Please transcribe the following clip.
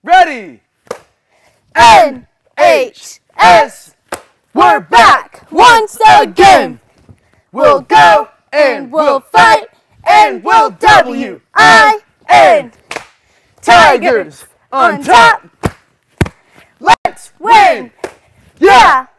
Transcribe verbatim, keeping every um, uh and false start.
Ready? N H S, we're back once again. We'll go and we'll fight and we'll W I N. Tigers on top. Let's win. Yeah.